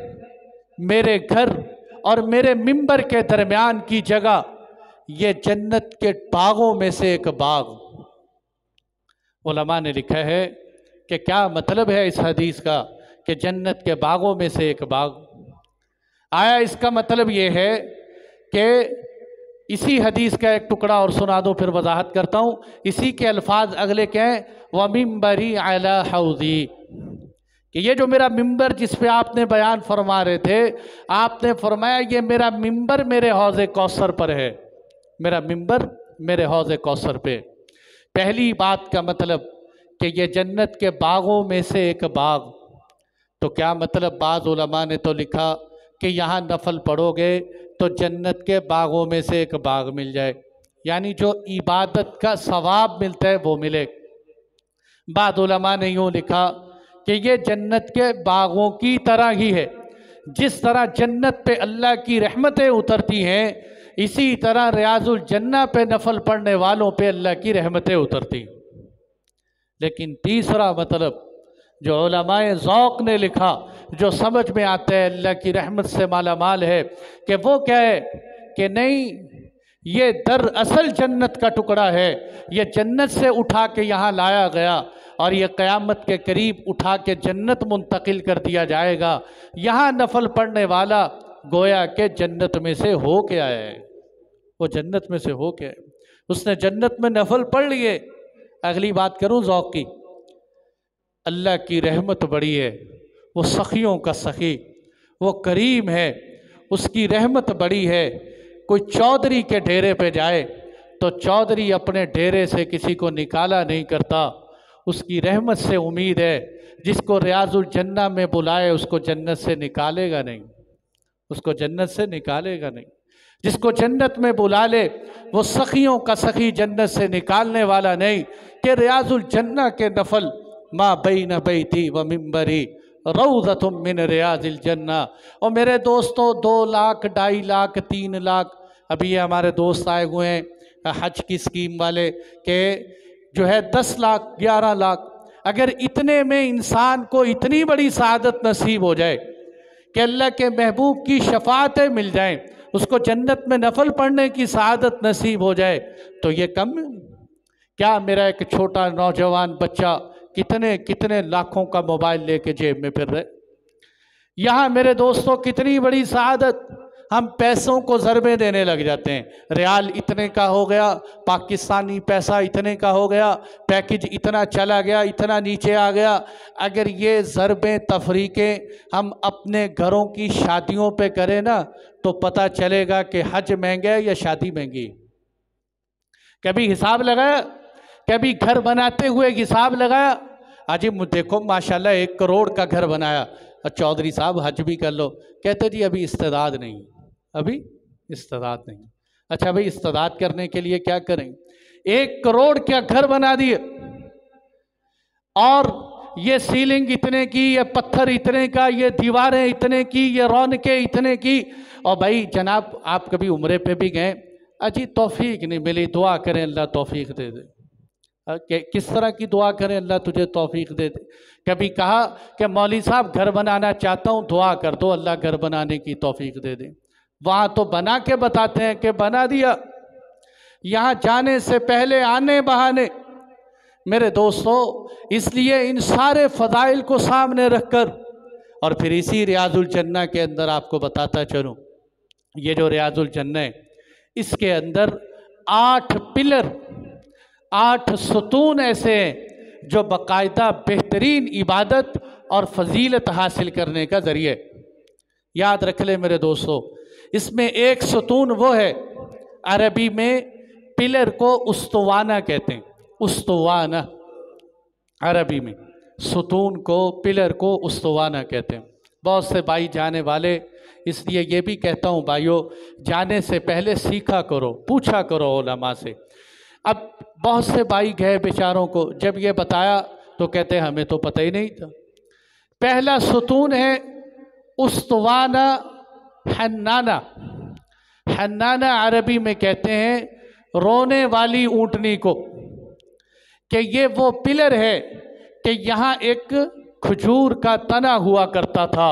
घर और मेरे मिंबर के दरमियान की जगह ये जन्नत के बागों में से एक बाग। उलमा ने लिखा है कि क्या मतलब है इस हदीस का कि जन्नत के बागों में से एक बाग। आया इसका मतलब ये है कि इसी हदीस का एक टुकड़ा और सुना दो, फिर वजाहत करता हूँ। इसी के अल्फाज अगले क्या हैं, व मिंबरी अला हौदी, कि ये जो मेरा मिंबर जिस पे आपने बयान फरमा रहे थे, आपने फरमाया ये मेरा मिंबर मेरे हौज़ कौसर पर है, मेरा मिंबर मेरे हौज़ कौसर पे। पहली बात का मतलब कि ये जन्नत के बागों में से एक बाग। तो क्या मतलब, बाज़ उलमा ने तो लिखा कि यहाँ नफल पढ़ोगे तो जन्नत के बागों में से एक बाग मिल जाए, यानी जो इबादत का सवाब मिलता है वो मिले। बाद उलमा ने यूँ लिखा कि ये जन्नत के बागों की तरह ही है, जिस तरह जन्नत पे अल्लाह की रहमतें उतरती हैं, इसी तरह रियाजुल जन्ना पे नफल पढ़ने वालों पे अल्लाह की रहमतें उतरती। लेकिन तीसरा मतलब जो उलमाए ज़ौक़ ने लिखा, जो समझ में आता है, अल्लाह की रहमत से माला माल है, कि वो क्या है कि नहीं, ये दरअसल जन्नत का टुकड़ा है, ये जन्नत से उठा के यहाँ लाया गया और ये क़यामत के करीब उठा के जन्नत मुंतकिल कर दिया जाएगा। यहाँ नफल पढ़ने वाला गोया के जन्नत में से हो के आया है, वो जन्नत में से हो के, उसने जन्नत में नफल पढ़ लिए। अगली बात करूँ ज़ौक़ की, अल्लाह की रहमत बड़ी है, वो सखियों का सखी, वो करीम है, उसकी रहमत बड़ी है। कोई चौधरी के डेरे पे जाए तो चौधरी अपने डेरे से किसी को निकाला नहीं करता, उसकी रहमत से उम्मीद है। जिसको रियाजुल जन्ना में बुलाए उसको जन्नत से निकालेगा नहीं, उसको जन्नत से निकालेगा नहीं। जिसको जन्नत में बुला ले वो सखियों का सखी, जन्नत से निकालने वाला नहीं। कि रियाजुल जन्ना के नफल माँ बैन बैती व मिंबरी रौज़तुम मिन रियाज़िल जन्ना। और मेरे दोस्तों 2 लाख, 2.5 लाख, 3 लाख, अभी ये हमारे दोस्त आए हुए हैं हज की स्कीम वाले, के जो है 10 लाख, 11 लाख, अगर इतने में इंसान को इतनी बड़ी सआदत नसीब हो जाए कि अल्लाह के महबूब की शफाअतें मिल जाएं, उसको जन्नत में नफल पढ़ने की सआदत नसीब हो जाए, तो ये कम क्या? मेरा एक छोटा नौजवान बच्चा कितने कितने लाखों का मोबाइल लेके जेब में फिर रहे। यहाँ मेरे दोस्तों कितनी बड़ी सआदत, हम पैसों को ज़रबे देने लग जाते हैं। रियाल इतने का हो गया, पाकिस्तानी पैसा इतने का हो गया, पैकेज इतना चला गया, इतना नीचे आ गया। अगर ये ज़रबे तफरीक़ें हम अपने घरों की शादियों पे करें ना, तो पता चलेगा कि हज महंगा है या शादी महंगी। कभी हिसाब लगाया? कभी घर बनाते हुए हिसाब लगाया? अजी देखो माशाल्लाह 1 करोड़ का घर बनाया, और चौधरी साहब हज भी कर लो। कहते जी अभी इस्तेदाद नहीं, अभी इस्तेदाद नहीं। अच्छा भाई, इस्तेदाद करने के लिए क्या करें? 1 करोड़ क्या घर बना दिए, और ये सीलिंग इतने की, ये पत्थर इतने का, ये दीवारें इतने की, ये रौनकें इतने की। और भाई जनाब आप कभी उम्रे पे भी गए? अजी तौफीक नहीं मिली, दुआ करें अल्लाह तौफीक दे दे। किस तरह की दुआ करें अल्लाह तुझे तौफीक दे दे? कभी कहा कि मौली साहब घर बनाना चाहता हूँ, दुआ कर दो अल्लाह घर बनाने की तौफीक दे दे। वहाँ तो बना के बताते हैं कि बना दिया, यहाँ जाने से पहले आने बहाने। मेरे दोस्तों, इसलिए इन सारे फ़ज़ाइल को सामने रखकर, और फिर इसी रियाजुल जन्ना के अंदर आपको बताता चलूँ, ये जो रियाजुल जन्ना है इसके अंदर 8 पिलर, 8 सतून ऐसे हैं जो बाकायदा बेहतरीन इबादत और फजीलत हासिल करने का ज़रिए। याद रख ले मेरे दोस्तों, इसमें एक सतून वो है, अरबी में पिलर को उस्तवाना कहते हैं, उस्तवाना अरबी में, सतून को, पिलर को उस्तवाना कहते हैं। बहुत से भाई जाने वाले, इसलिए ये भी कहता हूँ भाइयों, जाने से पहले सीखा करो, पूछा करो उलमा से। अब बहुत से भाई गए बेचारों को, जब ये बताया तो कहते हमें तो पता ही नहीं था। पहला सतून है उस्तवाना हन्नाना। हन्नाना अरबी में कहते हैं रोने वाली ऊँटनी को, कि ये वो पिलर है कि यहाँ एक खजूर का तना हुआ करता था,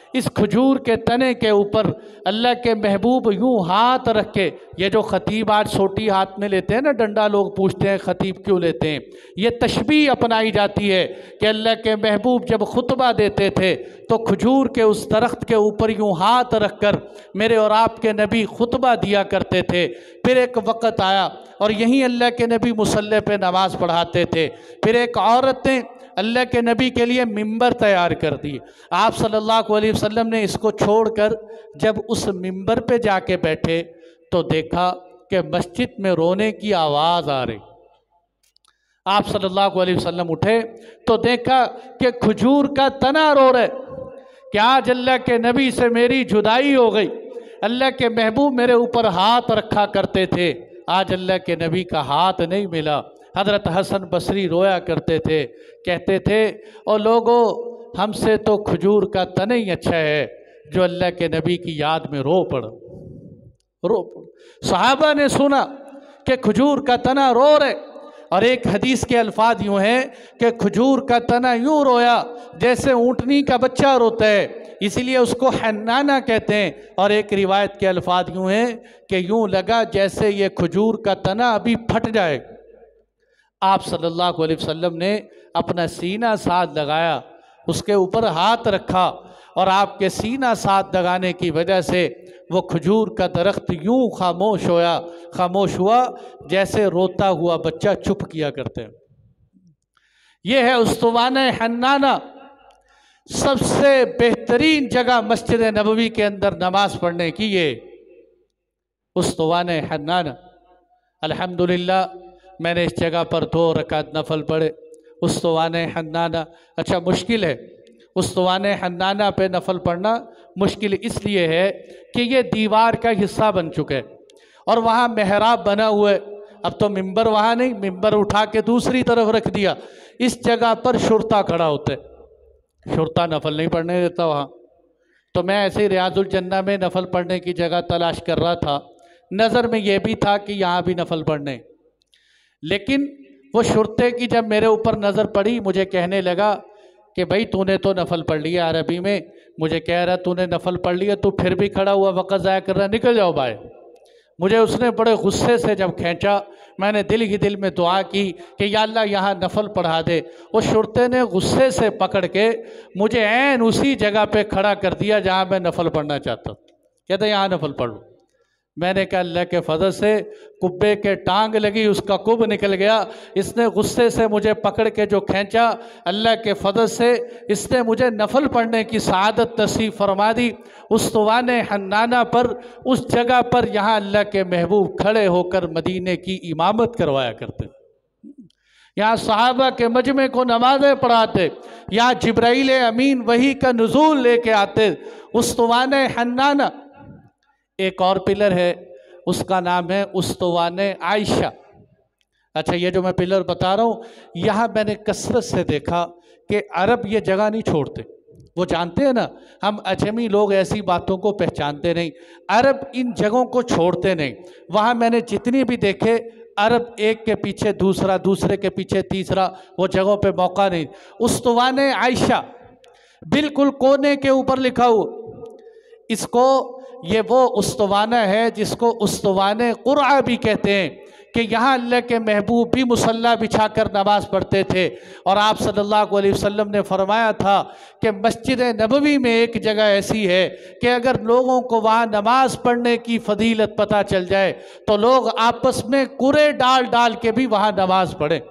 इस खजूर के तने के ऊपर अल्लाह के महबूब यूं हाथ रख के, ये जो ख़तीब आज सोटी हाथ में लेते हैं ना, डंडा, लोग पूछते हैं ख़तीब क्यों लेते हैं, ये तशबीह अपनाई जाती है कि अल्लाह के महबूब जब खुतबा देते थे तो खजूर के उस दरख्त के ऊपर यूं हाथ रख कर मेरे और आपके नबी खुतबा दिया करते थे। फिर एक वक़्त आया और यहीं अल्लाह के नबी मुसल्ले पे नमाज़ पढ़ाते थे। फिर एक औरत ने अल्लाह के नबी के लिए मिंबर तैयार कर दी। आप सल्लल्लाहु अलैहि वसल्लम ने इसको छोड़कर जब उस मिंबर पे जाके बैठे तो देखा कि मस्जिद में रोने की आवाज़ आ रही। आप सल्लल्लाहु अलैहि वसल्लम उठे तो देखा कि खजूर का तना रो रहे कि आज अल्लाह के नबी से मेरी जुदाई हो गई। अल्लाह के महबूब मेरे ऊपर हाथ रखा करते थे, आज अल्लाह के नबी का हाथ नहीं मिला। हज़रत हसन बसरी रोया करते थे, कहते थे और लोगों, हमसे तो खजूर का तना ही अच्छा है जो अल्लाह के नबी की याद में रो पड़। सहाबा ने सुना कि खजूर का तना रो रहे, और एक हदीस के अल्फाज यूँ हैं कि खजूर का तना यूँ रोया जैसे ऊँटनी का बच्चा रोता है, इसीलिए उसको हन्नाना कहते हैं। और एक रिवायत के अल्फाज यूँ हैं कि यूँ लगा जैसे ये खजूर का तना अभी फट जाए। आप सल्लल्लाहु अलैहि वसल्लम ने अपना सीना साथ लगाया, उसके ऊपर हाथ रखा, और आपके सीना साथ लगाने की वजह से वो खजूर का दरख्त यूं खामोश हुआ जैसे रोता हुआ बच्चा चुप किया करते हैं। ये है उस्तवाने हन्नाना। सबसे बेहतरीन जगह मस्जिद नबवी के अंदर नमाज पढ़ने की ये उस्तवाने हन्नाना। अल्हम्दुलिल्लाह मैंने इस जगह पर 2 रकात नफल पढ़े। उस्तवाने हन्नाना अच्छा मुश्किल है, उस्तवाने हन्नाना पे नफल पढ़ना मुश्किल इसलिए है कि ये दीवार का हिस्सा बन चुका है और वहाँ मेहराब बना हुआ है। अब तो मिंबर वहाँ नहीं, मिंबर उठा के दूसरी तरफ रख दिया। इस जगह पर शुरता खड़ा होता है, शुरता नफल नहीं पढ़ने देता वहाँ। तो मैं ऐसे ही रियाजुल जन्ना में नफल पढ़ने की जगह तलाश कर रहा था, नज़र में ये भी था कि यहाँ भी नफल पढ़ने, लेकिन वो शुरते की जब मेरे ऊपर नज़र पड़ी मुझे कहने लगा कि भाई तूने तो नफल पढ़ लिया। अरबी में मुझे कह रहा तूने नफल पढ़ लिया, तू फिर भी खड़ा हुआ वक़्त ज़ाया कर रहा, निकल जाओ बाहर। मुझे उसने बड़े गुस्से से जब खींचा, मैंने दिल ही दिल में दुआ की कि या अल्लाह यहाँ नफल पढ़ा दे। उस शुरते ने गुस्से से पकड़ के मुझे ऐन उसी जगह पे खड़ा कर दिया जहाँ मैं नफल पढ़ना चाहता। कहते यहाँ नफल पढ़ लो। मैंने कहा अल्लाह के फजल से कुब्बे के टांग लगी, उसका कुब निकल गया। इसने गुस्से से मुझे पकड़ के जो खींचा, अल्लाह के फजल से इसने मुझे नफल पढ़ने की सआदत नसीब फरमा दी। उस्तवाने हन्नाना पर, उस जगह पर यहाँ अल्लाह के महबूब खड़े होकर मदीने की इमामत करवाया करते, यहाँ सहाबा के मजमे को नमाज़ें पढ़ाते, यहाँ जिब्राइल अमीन वही का नुज़ूल लेके आते। उस्तवाने हन्नाना। एक और पिलर है, उसका नाम है उस्तवाने आयशा। अच्छा, ये जो मैं पिलर बता रहा हूँ, यहाँ मैंने कसरत से देखा कि अरब ये जगह नहीं छोड़ते। वो जानते हैं ना, हम अजमी लोग ऐसी बातों को पहचानते नहीं, अरब इन जगहों को छोड़ते नहीं। वहाँ मैंने जितनी भी देखे, अरब एक के पीछे दूसरा, दूसरे के पीछे तीसरा, वो जगहों पे मौका नहीं। उस्तवाने आयशा बिल्कुल कोने के ऊपर लिखा हुआ। इसको ये वो उस्तवाना है जिसको उस्तवाने क़ुरआ भी कहते हैं कि यहाँ अल्लाह के महबूब भी मुसल्ला बिछाकर नमाज़ पढ़ते थे। और आप सल्लल्लाहु अलैहि वसल्लम ने फरमाया था कि मस्जिद नबवी में एक जगह ऐसी है कि अगर लोगों को वहाँ नमाज़ पढ़ने की फजीलत पता चल जाए तो लोग आपस में कुरे डाल डाल के भी वहाँ नमाज़ पढ़ें।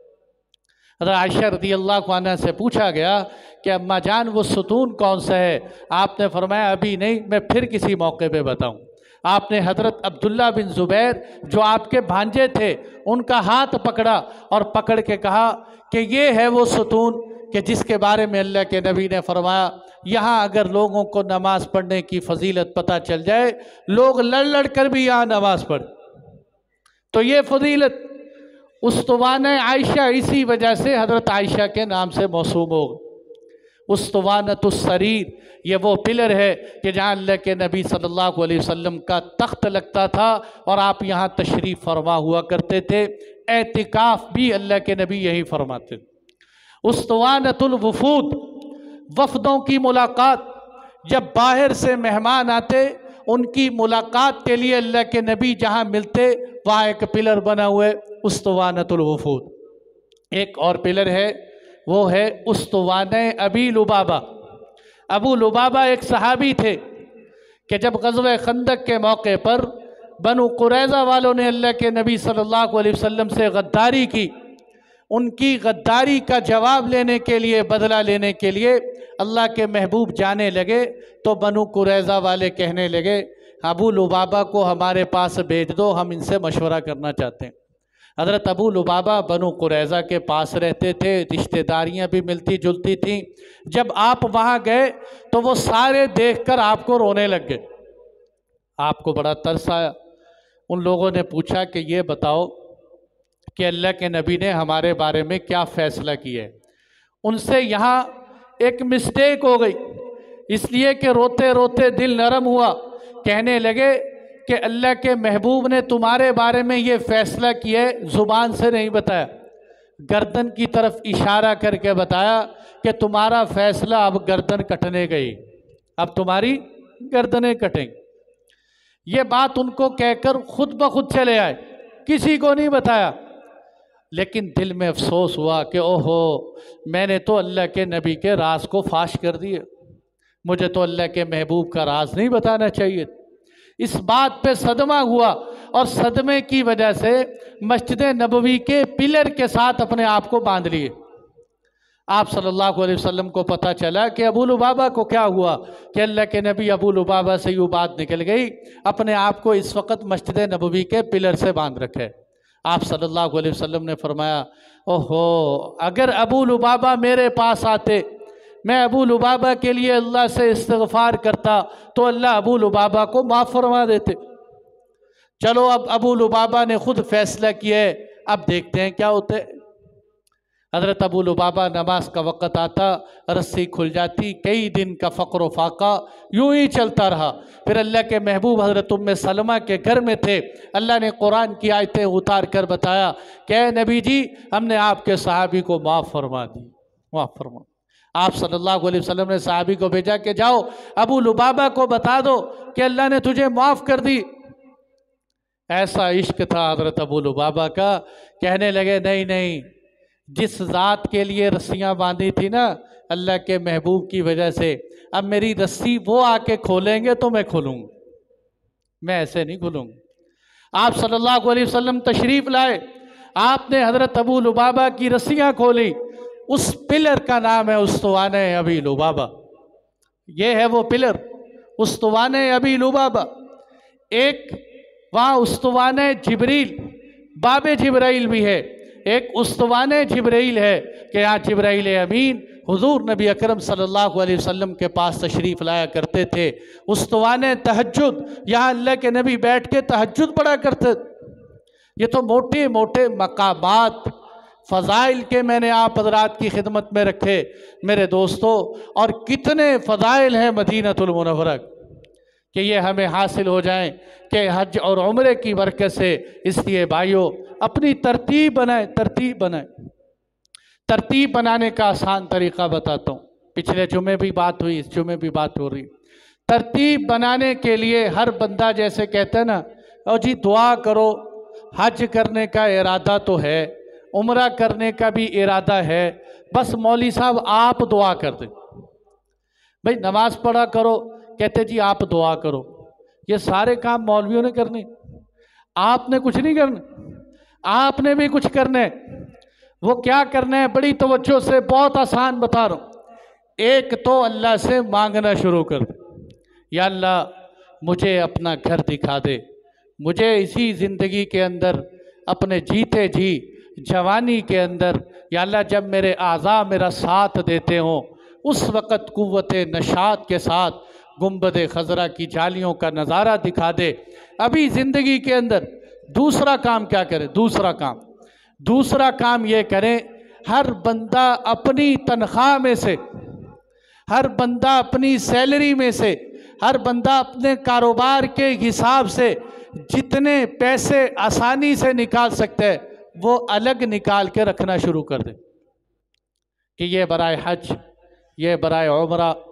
आयशा रज़ियल्लाहु अन्हा से पूछा गया कि अम्मा जान वो सुतून कौन सा है? आपने फरमाया अभी नहीं, मैं फिर किसी मौके पे बताऊं। आपने हज़रत अब्दुल्ला बिन ज़ुबैर जो आपके भांजे थे उनका हाथ पकड़ा और पकड़ के कहा कि ये है वो सुतून कि जिसके बारे में अल्लाह के नबी ने फरमाया यहाँ अगर लोगों को नमाज़ पढ़ने की फजीलत पता चल जाए, लोग लड़ लड़ कर भी यहाँ नमाज़ पढ़। तो ये फजीलत उस्तवाने आयशा इसी वजह से हज़रत आयशा के नाम से मौसूम हो। उस्तवानतुस्सरीर ये वो पिलर है कि जहाँ अल्लाह के नबी सल्लल्लाहु अलैहि वसल्लम का तख्त लगता था और आप यहाँ तशरीफ़ फरमा हुआ करते थे। एतिकाफ़ भी अल्लाह के नबी यही फरमाते। उस्तवानतुल वफूद वफ़दों की मुलाकात, जब बाहर से मेहमान आते उनकी मुलाकात के लिए अल्लाह के नबी जहाँ मिलते वहाँ एक पिलर बना हुआ है उस्तवानतुल वफूद। एक और पिलर है, वो है उस्तवाने अबी लुबाबा। अबू लुबाबा एक सहाबी थे कि जब ग़ज़वा खंदक के मौके पर बनु कुरैज़ा वालों ने अल्लाह के नबी सल्लल्लाहु अलैहि वसल्लम से गद्दारी की, उनकी गद्दारी का जवाब लेने के लिए, बदला लेने के लिए अल्लाह के महबूब जाने लगे तो बनु कुरैज़ा वाले कहने लगे अबू लुबाबा को हमारे पास भेज दो, हम इनसे मशवरा करना चाहते हैं। हज़रत अबू लुबाबा बनु कुरैज़ा के पास रहते थे, रिश्तेदारियाँ भी मिलती जुलती थीं। जब आप वहाँ गए तो वो सारे देखकर आपको रोने लग गए, आपको बड़ा तरस आया। उन लोगों ने पूछा कि ये बताओ कि अल्लाह के नबी ने हमारे बारे में क्या फ़ैसला किया है। उनसे यहाँ एक मिस्टेक हो गई, इसलिए कि रोते रोते दिल नरम हुआ। कहने लगे कि अल्लाह के महबूब ने तुम्हारे बारे में ये फ़ैसला किया है, ज़ुबान से नहीं बताया, गर्दन की तरफ इशारा करके बताया कि तुम्हारा फ़ैसला अब गर्दन कटने गई, अब तुम्हारी गर्दनें कटेंगी। ये बात उनको कहकर खुद ब खुद चले आए, किसी को नहीं बताया। लेकिन दिल में अफसोस हुआ कि ओहो, मैंने तो अल्लाह के नबी के राज को फाश कर दिए, मुझे तो अल्लाह के महबूब का राज नहीं बताना चाहिए। इस बात पे सदमा हुआ और सदमे की वजह से मस्जिद नबवी के पिलर के साथ अपने आप को बांध लिए। आप सल्लल्लाहु अलैहि वसल्लम को पता चला कि अबू लुबाबा को क्या हुआ, कि अल्लाह के नबी अबू लुबाबा से यूँ बात निकल गई, अपने आप को इस वक्त मस्जिद नबवी के पिलर से बांध रखे। आप सल्लल्लाहु अलैहि वसल्लम ने फरमाया ओहो, अगर अबू लुबाबा मेरे पास आते, मैं अबू लुबाबा के लिए अल्लाह से इस्तिग़फ़ार करता तो अल्लाह अबू लुबाबा को माफ़ फरमा देते। चलो अब अबू लुबाबा ने खुद फैसला किया है, अब देखते हैं क्या होते है। हज़रत अबू लुबाबा नमाज का वक़्त आता, रस्सी खुल जाती, कई दिन का फ़क्र फाका यूँ ही चलता रहा। फिर अल्लाह के महबूब हज़रत उम्मे सलमा के घर में थे, अल्लाह ने कुरान की आयतें उतार कर बताया कि नबी जी, हमने आपके सहाबी को माफ़ फरमा दी, माफ़ फरमा। आप सल्लल्लाहु अलैहि वसल्लम ने सहाबी को भेजा कि जाओ अबू लुबाबा को बता दो कि अल्लाह ने तुझे माफ़ कर दी। ऐसा इश्क था हज़रत अबू लुबाबा का, कहने लगे नहीं नहीं, जिस ज़ात के लिए रस्सियाँ बांधी थी ना अल्लाह के महबूब की वजह से, अब मेरी रस्सी वो आके खोलेंगे तो मैं खोलूँगा, मैं ऐसे नहीं खोलूँगा। आप सल्लल्लाहु अलैहि वसल्लम तशरीफ़ लाए, आपने हज़रत अबू लुबाबा की रस्सियाँ खोली। उस पिलर का नाम है उस्तवाने अबी लुबाबा। ये है वो पिलर उस्तवाने अबी लुबाबा। एक वहाँ उस्तवाने जिब्रील, बाबे जिब्राइल भी है, एक उस्तवाने जिब्राइल है कि यहाँ जिब्राइल अमीन हुजूर नबी अकरम सल्लल्लाहु अलैहि वसल्लम के पास तशरीफ़ लाया करते थे। उस्तवाने तहज्जुद, यहाँ अल्लाह के नबी बैठ के तहज्जुद पढ़ा करते। ये तो मोटे मोटे मकामात फ़ज़ाइल के मैंने आप हज़रात की खिदमत में रखे मेरे दोस्तों, और कितने फ़ज़ाइल हैं मदीनतुल मुनव्वरा कि ये हमें हासिल हो जाएं कि हज और उम्रे की बरकत से। इसलिए भाइयों, अपनी तरतीब बनाएं, तरतीब बनाएं। तरतीब बनाने का आसान तरीक़ा बताता हूँ, पिछले जुमे भी बात हुई, इस जुमे भी बात हो रही। तरतीब बनाने के लिए हर बंदा जैसे कहता है ना, और जी दुआ करो, हज करने का इरादा तो है, उम्रा करने का भी इरादा है, बस मौली साहब आप दुआ कर दें। भाई नमाज पढ़ा करो, कहते जी आप दुआ करो। ये सारे काम मौलवियों ने करने, आपने कुछ नहीं करना, आपने भी कुछ करना है। वो क्या करना है, बड़ी तवज्जो से, बहुत आसान बता रहा हूँ। एक तो अल्लाह से मांगना शुरू कर दे, या अल्लाह मुझे अपना घर दिखा दे, मुझे इसी ज़िंदगी के अंदर अपने जीते जी जवानी के अंदर, या अल्लाह जब मेरे आज़ा मेरा साथ देते हों उस वक़्त कुव्वते नशात के साथ गुंबद खजरा की जालियों का नज़ारा दिखा दे अभी ज़िंदगी के अंदर। दूसरा काम क्या करें, दूसरा काम ये करें, हर बंदा अपनी तनख्वाह में से, हर बंदा अपनी सैलरी में से, हर बंदा अपने कारोबार के हिसाब से जितने पैसे आसानी से निकाल सकते हैं वो अलग निकाल के रखना शुरू कर दे कि ये बराए हज, ये बराए उम्रा,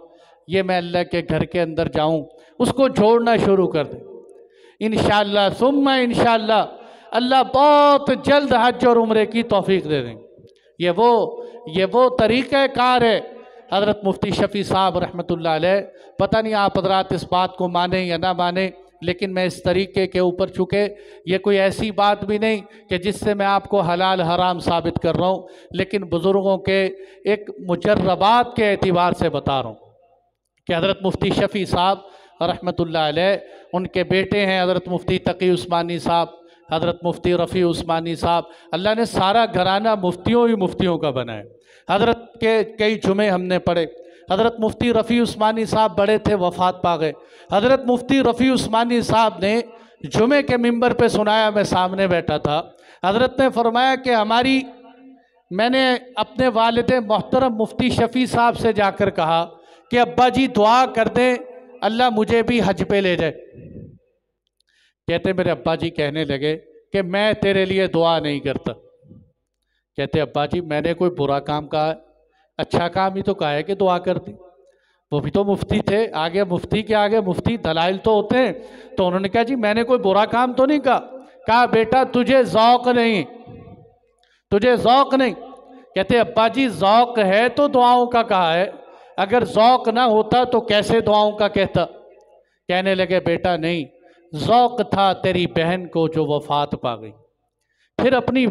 ये मैं अल्लाह के घर के अंदर जाऊँ, उसको जोड़ना शुरू कर दें। इंशाअल्लाह सुम्मा इंशाअल्लाह अल्लाह बहुत जल्द हज और उम्रे की तौफीक दे दें। ये वो तरीक़ाकार है। हज़रत मुफ्ती शफ़ी साहब रहमतुल्लाह अलैह, पता नहीं आप हज़रात इस बात को माने या ना माने, लेकिन मैं इस तरीक़े के ऊपर, चूँकि ये कोई ऐसी बात भी नहीं कि जिससे मैं आपको हलाल हराम साबित कर रहा हूँ, लेकिन बुज़ुर्गों के एक मुजर्रबात के एतबार से बता रहा हूँ कि हज़रत मुफ्ती शफ़ी साहब रहमतुल्लाह अलैह, उनके बेटे हैं हज़रत मुफ्ती तकी उस्मानी साहब, हज़रत मुफ्ती रफ़ी उस्मानी साहब। अल्लाह ने सारा घराना मुफ्तियों ही मुफ्तियों का बनाया। हज़रत के कई जुमे हमने पढ़े। हज़रत मुफ्ती रफ़ी उस्मानी साहब बड़े थे, वफ़ात पा गए। हज़रत मुफ्ती रफ़ी उस्मानी साहब ने जुमे के मिंबर पे सुनाया, मैं सामने बैठा था। हज़रत ने फरमाया कि मैंने अपने वालिद मोहतरम मुफ्ती शफ़ी साहब से जाकर कहा कि अब्बा जी दुआ कर दें, अल्लाह मुझे भी हज पे ले जाए। कहते मेरे अब्बा जी कहने लगे कि मैं तेरे लिए दुआ नहीं करता। कहते अब्बा जी मैंने कोई बुरा काम कहा है? अच्छा काम ही तो कहा है कि दुआ कर दी। वो भी तो मुफ्ती थे, आगे मुफ्ती के आगे मुफ्ती दलाइल तो होते हैं। तो उन्होंने कहा जी मैंने कोई बुरा काम तो नहीं कहा बेटा तुझे ज़ौक़ नहीं, तुझे ज़ौक़ नहीं। कहते अब्बा जी ज़ौक़ है तो दुआओं का कहा है, अगर ज़ौक़ ना होता तो कैसे दुआओं का कहता। कहने लगे बेटा नहीं, ज़ौक़ था तेरी बहन को जो वफ़ात पा गई। फिर उनकी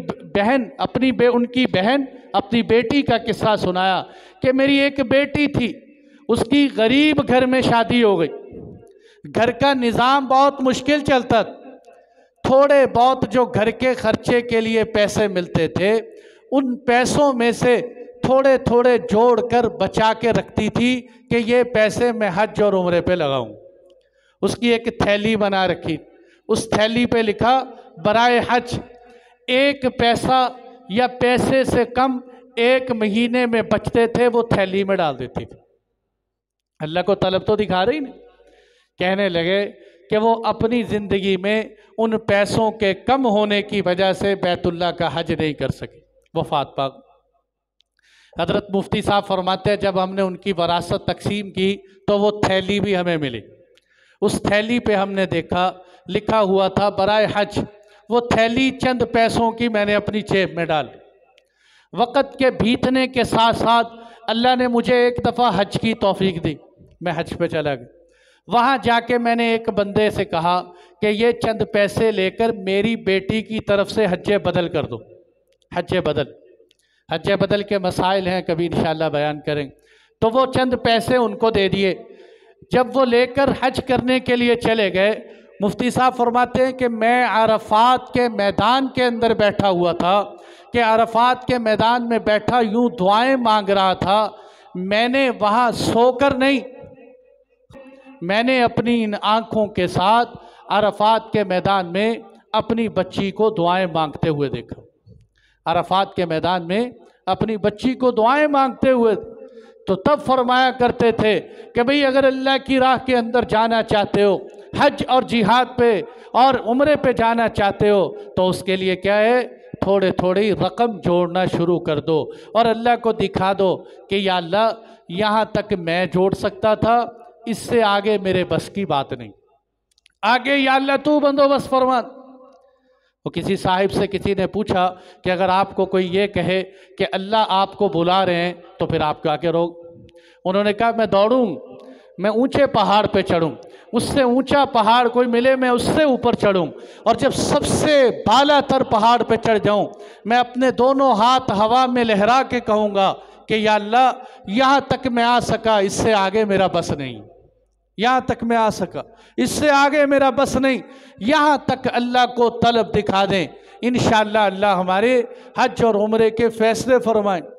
बहन अपनी बेटी का किस्सा सुनाया कि मेरी एक बेटी थी, उसकी गरीब घर में शादी हो गई। घर का निज़ाम बहुत मुश्किल चलता, थोड़े बहुत जो घर के खर्चे के लिए पैसे मिलते थे, उन पैसों में से थोड़े थोड़े जोड़ कर बचा के रखती थी कि ये पैसे मैं हज और उम्रे पे लगाऊं। उसकी एक थैली बना रखी, उस थैली पे लिखा बराए हज, एक पैसा या पैसे से कम एक महीने में बचते थे वो थैली में डाल देती थी। अल्लाह को तलब तो दिखा रही नहीं। कहने लगे कि वो अपनी ज़िंदगी में उन पैसों के कम होने की वजह से बैतुल्लाह का हज नहीं कर सकी, वफ़ात पा। हज़रत मुफ्ती साहब फरमाते हैं जब हमने उनकी वरासत तकसीम की तो वो थैली भी हमें मिली। उस थैली पे हमने देखा लिखा हुआ था बराए हज। वो थैली चंद पैसों की मैंने अपनी जेब में डाल। वक़्त के बीतने के साथ साथ अल्लाह ने मुझे एक दफ़ा हज की तौफीक दी, मैं हज पे चला गया। वहाँ जाके मैंने एक बंदे से कहा कि ये चंद पैसे लेकर मेरी बेटी की तरफ से हज बदल कर दो। हज बदल के मसाइल हैं, कभी इंशाअल्लाह बयान करें। तो वो चंद पैसे उनको दे दिए। जब वो लेकर हज करने के लिए चले गए, मुफ्ती साहब फरमाते हैं कि मैं अरफात के मैदान के अंदर बैठा हुआ था, कि अरफात के मैदान में बैठा यूं दुआएं मांग रहा था। मैंने वहाँ सोकर नहीं, मैंने अपनी इन आँखों के साथ अरफात के मैदान में अपनी बच्ची को दुआएं मांगते हुए देखा। अरफात के मैदान में अपनी बच्ची को दुआएं मांगते हुए। तो तब फरमाया करते थे कि भाई अगर अल्लाह की राह के अंदर जाना चाहते हो, हज और जिहाद पे और उम्रे पे जाना चाहते हो, तो उसके लिए क्या है, थोड़े थोड़ी रकम जोड़ना शुरू कर दो और अल्लाह को दिखा दो कि या अल्लाह यहाँ तक मैं जोड़ सकता था, इससे आगे मेरे बस की बात नहीं, आगे या अल्लाह तू बंदोबस्त फरमा। वो किसी साहिब से किसी ने पूछा कि अगर आपको कोई ये कहे कि अल्लाह आपको बुला रहे हैं तो फिर आप क्या करोगे? उन्होंने कहा मैं दौड़ूं, मैं ऊंचे पहाड़ पे चढ़ूं, उससे ऊंचा पहाड़ कोई मिले मैं उससे ऊपर चढ़ूं, और जब सबसे बालातर पहाड़ पे चढ़ जाऊं मैं अपने दोनों हाथ हवा में लहरा के कहूँगा कि या अल्लाह यहाँ तक मैं आ सका, इससे आगे मेरा बस नहीं, यहाँ तक मैं आ सका, इससे आगे मेरा बस नहीं। यहाँ तक अल्लाह को तलब दिखा दें, इंशाअल्लाह अल्लाह हमारे हज और उम्रे के फ़ैसले फरमाएं।